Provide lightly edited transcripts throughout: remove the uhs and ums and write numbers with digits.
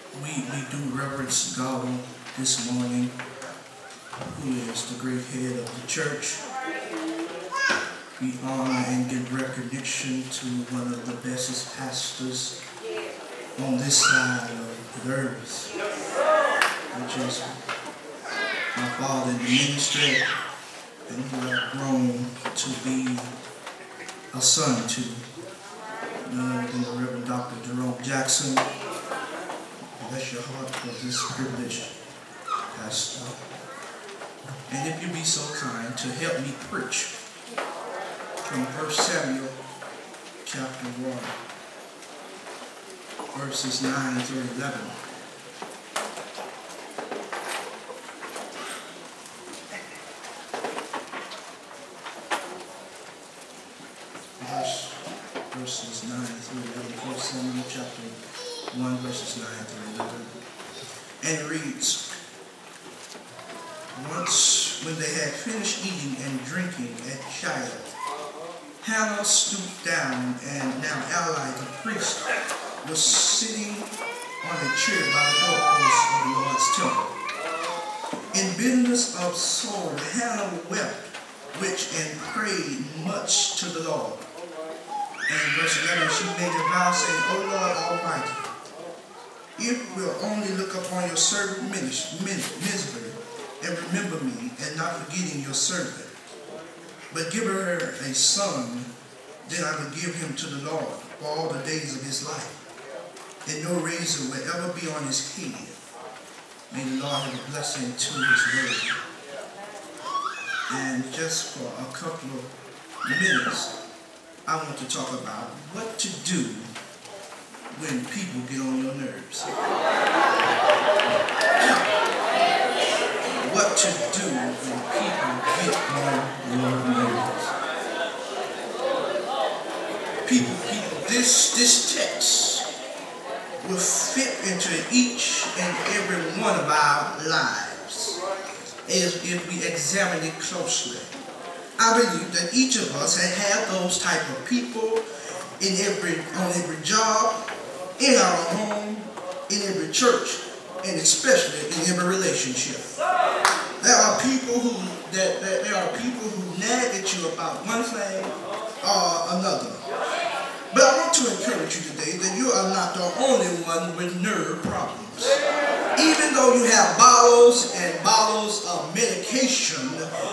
we do reverence God this morning, who is the great head of the church. We honor and give recognition to one of the bestest pastors on this side of the earth, which is my father in the ministry, and who I've grown to be a son to, none other than the Reverend Dr. Jerome Jackson. Bless your heart for this privilege, Pastor. And if you be so kind to help me preach from 1 Samuel chapter 1, verses 9 through 11. 1 Samuel chapter 1, verses 9 through 11. And it reads, Once when they had finished eating and drinking at Shiloh, Hannah stooped down, and now Eli the priest was sitting on a chair by the doorpost of the Lord's temple. In bitterness of soul, Hannah wept, and prayed much to the Lord. And verse 11, she made a vow, saying, O Lord Almighty, if you will only look upon your servant misery, and remember me, and not forgetting your servant, but give her a son, then I will give him to the Lord for all the days of his life, and no razor will ever be on his head. May the Lord have a blessing to his word. And just for a couple of minutes, I want to talk about what to do when people get on your nerves. What to do when people get on your nerves. People, this text will fit into each and every one of our lives if we examine it closely. I believe that each of us have those type of people on every job, in our home, in every church, and especially in every relationship. There are people who nag at you about one thing or another. But I want to encourage you today that you are not the only one with nerve problems. Even though you have bottles and bottles of medication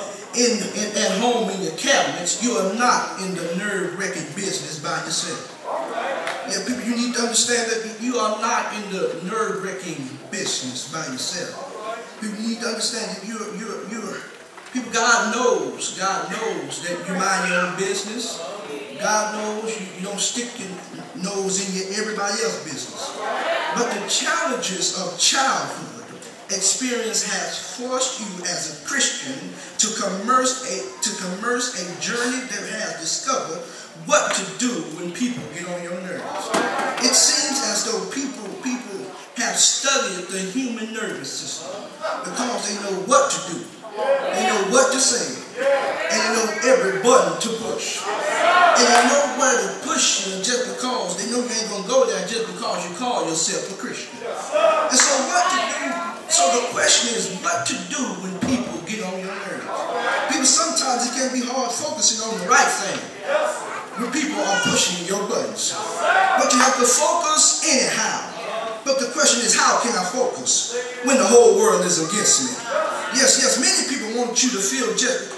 at home in your cabinets, you are not in the nerve-wrecking business by yourself. Yeah, people, you need to understand that you are not in the nerve-wrecking business by yourself. People need to understand that people, God knows that you mind your own business. God knows you don't stick your nose in everybody else's business. But the challenges of childhood experience has forced you as a Christian to commerce a journey that has discovered what to do when people get on your nerves. It seems as though people have studied the human nervous system because they know what to do, they know what to say, and they know every button to push. And they know where to push you just because they know you ain't going to go there just because you call yourself a Christian. And so what to do? So the question is what to do when people get on your nerves. People, sometimes it can be hard focusing on the right thing when people are pushing your buttons. But you have to focus anyhow. But the question is, how can I focus when the whole world is against me? Yes, many people want you to feel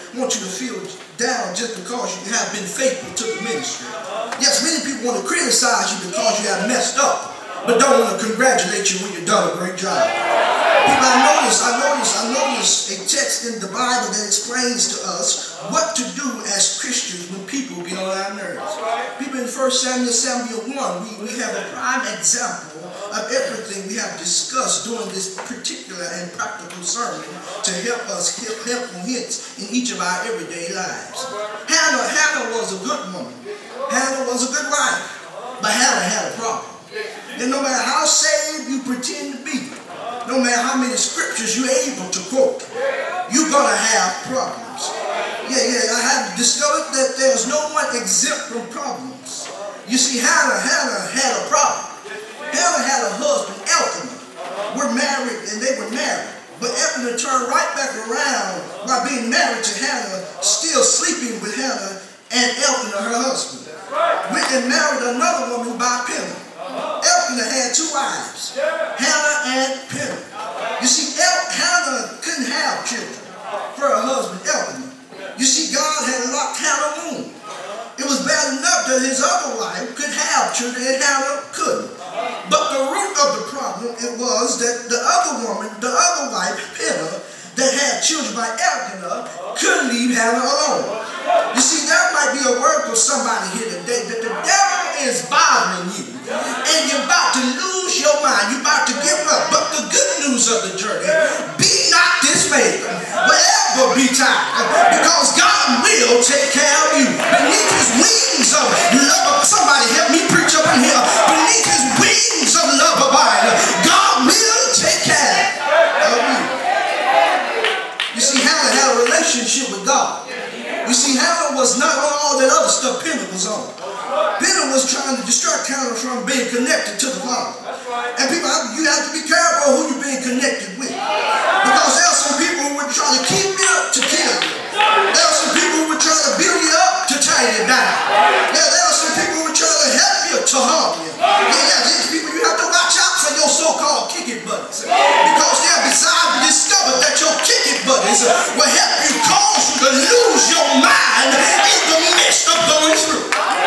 down just because you have been faithful to the ministry. Yes, many people want to criticize you because you have messed up, but don't want to congratulate you when you've done a great job. People, I notice a text in the Bible that explains to us what to do as Christians when people get on our nerves. People, in 1 Samuel 1, we have a prime example of everything we have discussed during this particular and practical sermon to help us helpful hints in each of our everyday lives. Hannah was a good woman. Hannah was a good wife. But Hannah had a problem. And no matter how saved you pretend to be, no matter how many scriptures you're able to quote, you're going to have problems. I have discovered that there's no one exempt from problems. You see, Hannah had a problem. Hannah had a husband, Elkanah. and they were married. But Elkanah turned right back around while being married to Hannah, still sleeping with Hannah and Elkanah, her husband. Went and married another woman by Peninnah. Elkanah had two wives, Hannah and Peninnah. You see, Hannah couldn't have children for her husband Elkanah. You see, God had locked Hannah's womb. It was bad enough that his other wife could have children and Hannah couldn't. But the root of the problem, it was that the other woman, the other wife, Peninnah, that had children by Elkanah, couldn't leave Hannah alone. You see, that might be a word for somebody here today, that the devil is bothering you, and you're about to lose your mind, you're about to give up. But the good news of the journey, be not dismayed, whatever betide, because God will take care of you. Beneath his wings of love, somebody help me preach up in here, beneath his wings of love abide, God will take care of you. You see, Hannah had a relationship with God. You see, Hannah was not on all that other stuff Peninnah was on. Peninnah was trying to distract Hannah from being connected to the Father. And people, you have to be careful who you're being connected with. Because there are some people who would try to keep you up to kill you. There are some people who would try to build you up to tie you down. There are some people who would try to help you to harm you. These people, you have to watch out for your so-called kick-it buddies. Because they're designed to discover that your kick-it buddies will help you cause you to lose your mind in the midst of going through.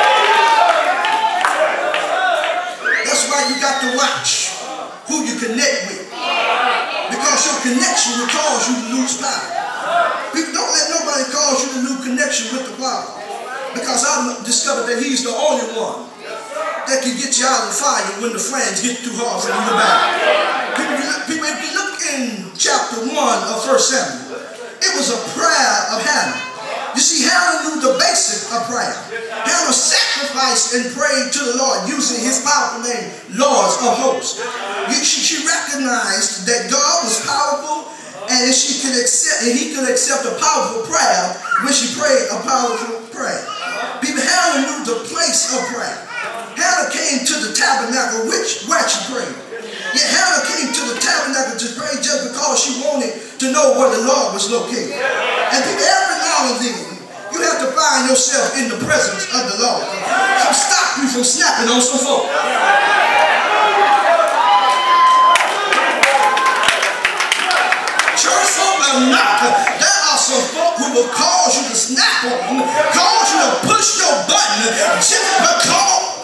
That's why you got to watch who you connect with. Because your connection will cause you to lose power. People, don't let nobody cause you to lose connection with the Father. Because I've discovered that he's the only one that can get you out of the fire when the flames get too hard for you to battle. People, if you look in chapter 1 of 1 Samuel, it was a prayer of Hannah. You see, Hannah knew the basic of prayer. Hannah sacrificed and prayed to the Lord using his powerful name, Lord of Hosts. She recognized that God was powerful, and he could accept a powerful prayer when she prayed a powerful prayer. People, Hannah knew the place of prayer. Hannah came to the tabernacle where she prayed. Yet Hannah came to the tabernacle to pray just because she wanted to know where the Lord was located. And people, every now and then, you have to find yourself in the presence of the Lord. So stop you from snapping on some folk. Church folk are not. There are some folk who will cause you to snap on them, cause you to push your button just because.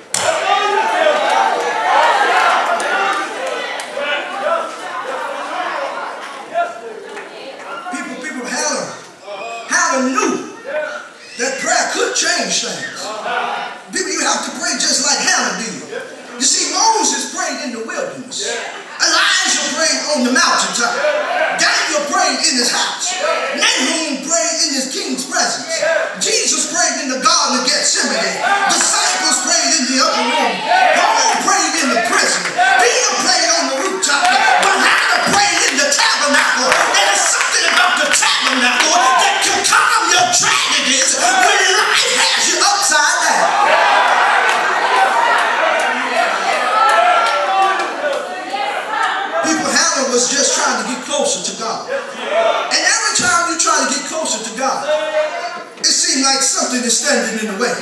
Hannah knew that prayer could change things. People, you have to pray just like Hannah did. You see, Moses prayed in the wilderness. Elijah prayed on the mountaintop. Daniel prayed in his house. Nahum prayed in his king's presence. Jesus prayed in the Garden of Gethsemane. Disciples prayed in the upper room. Paul prayed in the prison. Peter prayed on the rooftop. But Hannah prayed in the tabernacle. And there's something about the tabernacle that can calm your tragedies when life has you upside down. People, Hannah was just trying to get closer to God. And every time you try to get closer to God, it seems like something is standing in the way.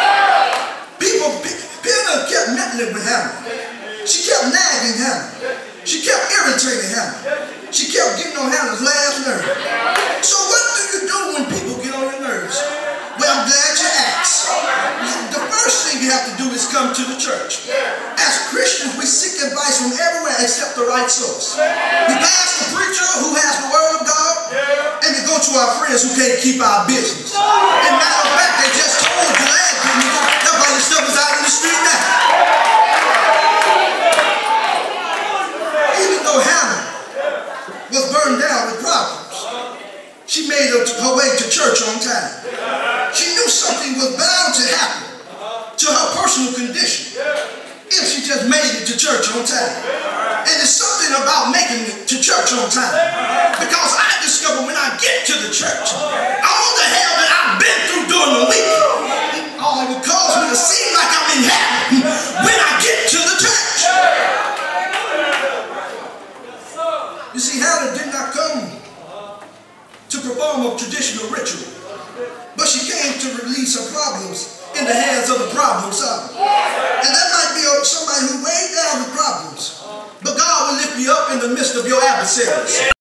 Peninnah kept meddling with Hannah. She kept nagging Hannah. She kept irritating Hannah. She kept getting on Hannah's last nerve. So what do you do when people get on your nerves? Well, I'm glad you asked. The first thing you have to do is come to the church. As Christians, we seek advice from everywhere except the right source. We pass the preacher who has the word of God, and we go to our friends who can't keep our business. And matter of fact, they just told you last week that all this stuff is out in the street now. Even though Hannah was burned down with problems, she made her way to church on time. She knew something was bound to happen to her personal condition if she just made it to church on time. And it's something about making it to church on time. Because I discovered when I get to the church, all the hell that I've been through during the week, all it will cause me to seem like I'm in heaven when I get to the church. form of traditional ritual. But she came to release her problems in the hands of the problem solver. And that might be somebody who weighed down with problems. But God will lift you up in the midst of your adversaries.